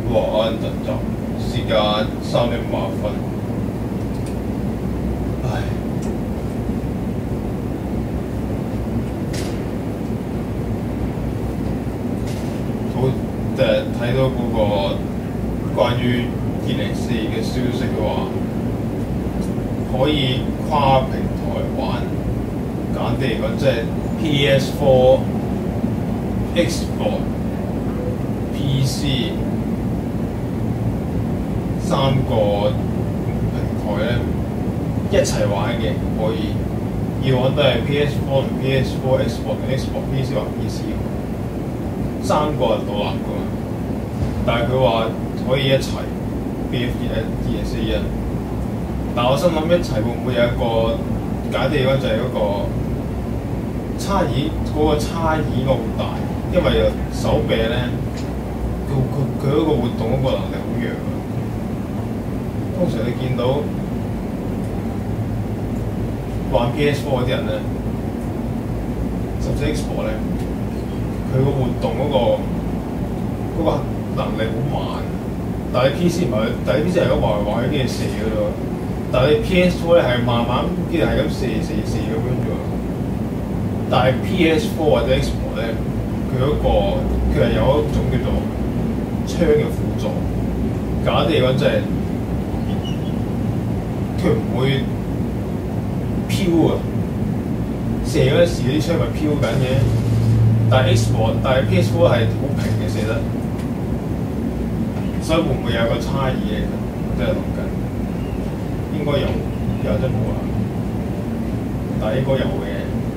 華安特集，時間3:58。唉，好睇到嗰個關於2042嘅消息嘅話，可以跨平台玩。簡單嚟講，即係 PS4、Xbox、PC 3個平台咧一齊玩嘅可以。以往都係 PS4 同 PS4、Xbox 同 Xbox、PC 或 PC 3個係獨立噶嘛。但係佢話可以一齊 BF2041，但我心諗一齊會唔會有一個簡單嚟講就係嗰個差異，嗰個差異好大，因為手柄咧，佢嗰個活動嗰個能力好弱。通常你見到玩 PS4 嗰啲人咧，甚至 Xbox 咧，佢個活動嗰個能力好慢。但係 PC 唔係，但係 PC 係咁畫去跟住射嘅啫。但係 PS4 咧係慢慢跟住係咁射咁樣啫。但係 PS4 或者 Xbox 咧，佢係有一種叫做槍嘅輔助。簡單嚟講，即係佢唔會飄啊！射嗰陣時啲槍咪飄緊嘅，但係 PS4 係好平嘅射得，所以會唔會有個差異咧？真係諗緊，應該有得冇啊，但係應該有嘅。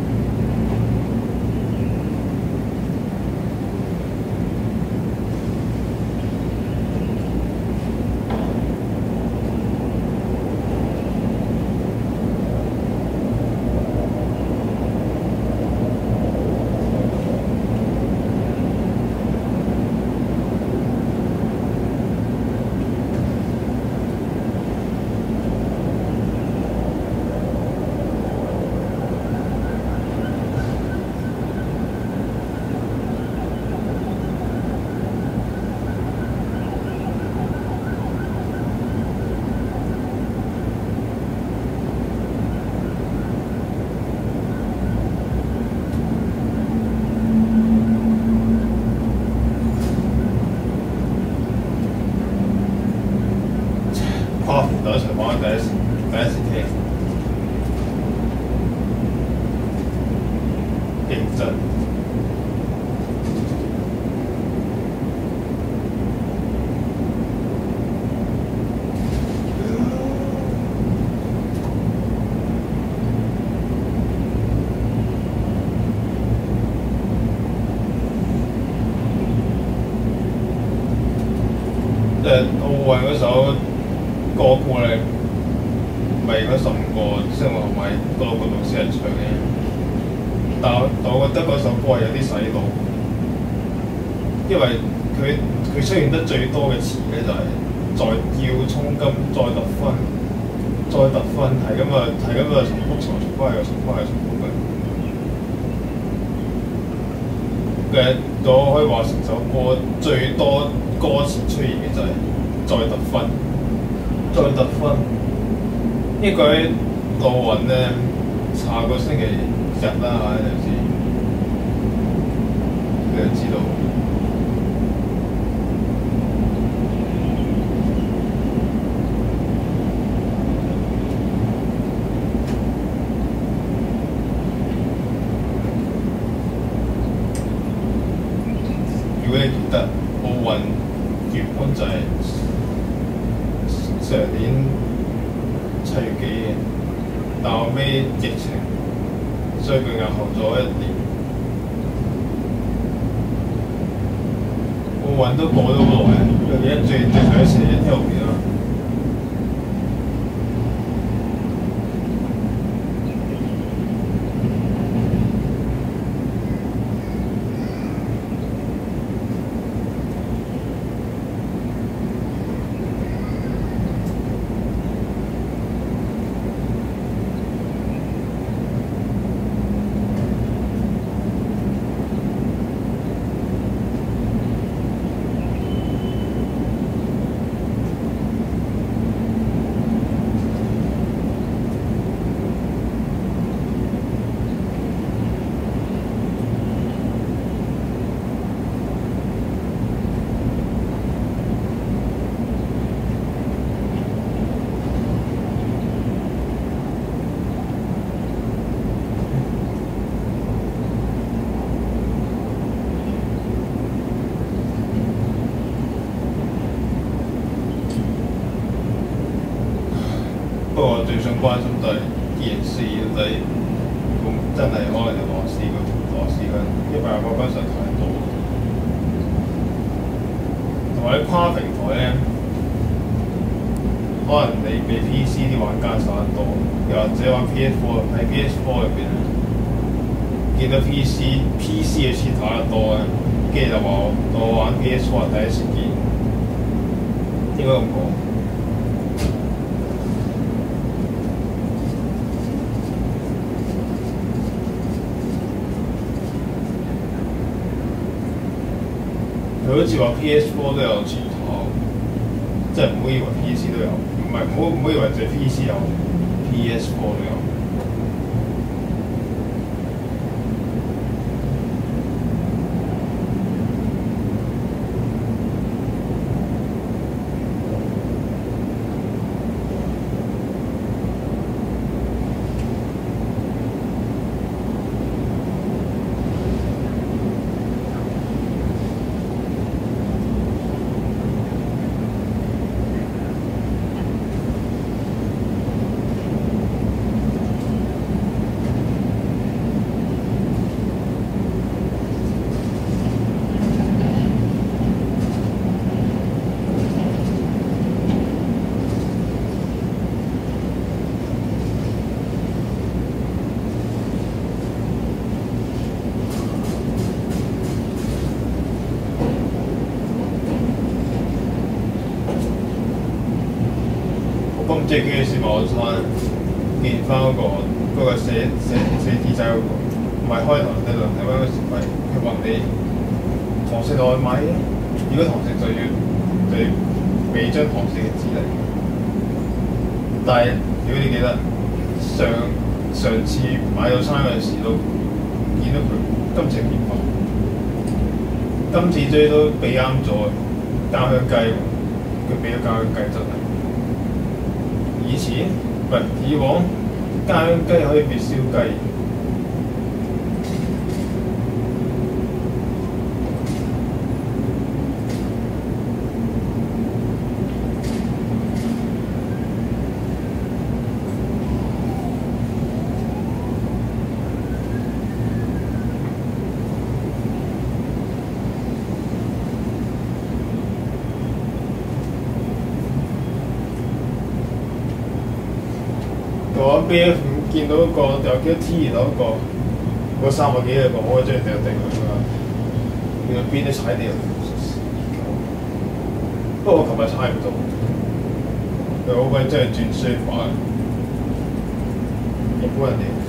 一齊玩第一次聽，認真。奧運嗰首歌咧，咪嗰15個即係我咪嗰6個導師人唱嘅，但我覺得嗰首歌係有啲洗腦，因為佢出現得最多嘅詞咧就係再要衝金，再得分，係咁啊重複嘅。我可以話成首歌最多歌詞出現嘅就係再得分。呢個喺奧運咧，下個星期日啦，你就知道。如果你記得奧運原本就係上年7月幾嘅，但後尾疫情，所以佢押後咗1年。奧運都過咗好耐，佢記得最上一次係16年啦。 不過我最想關心就係 DNC 就係咁真係可能有螺絲嘅120個根實太多，同埋啲跨平台咧，可能你比 PC 啲玩家少得多，又或者玩 PS4 喺 PS4 入邊見到 PC 嘅切打得多咧，跟住就話我玩 PS4 第一次見，應該咁講。佢好似話 PS4 都有切頭，即係唔好以為 PC 都有，唔好以為淨係 PC 有 ，PS4 都有。咁即係幾時網餐見翻嗰個寫字仔嗰個，唔係開頭你2蚊嗰時費，佢問你堂食外賣嘅，如果堂食就要俾張堂食嘅紙嚟。但係如果你記得上次買早餐嗰陣時都見到佢今次變化，今次追都俾啱咗家鄉雞喎，佢俾咗家鄉雞真係。以往家鄉雞可以變燒雞。我 BF5 見到個又見到 T 嗰個300幾個，我真係掉定佢㗎。見到邊都踩地，不過我琴日踩唔到，佢好鬼真係轉衰法，日本人嚟。